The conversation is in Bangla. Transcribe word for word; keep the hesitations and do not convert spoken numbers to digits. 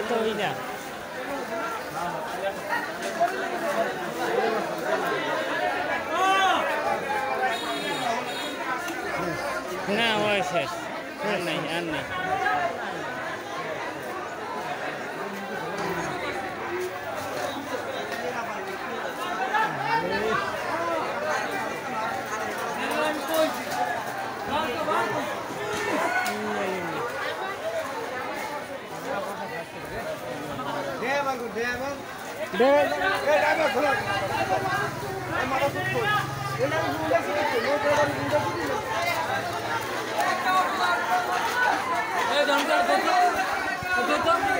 তো ওই না না ওই শেষ আর নাই আর নাই Hey, don't go, don't go, don't go.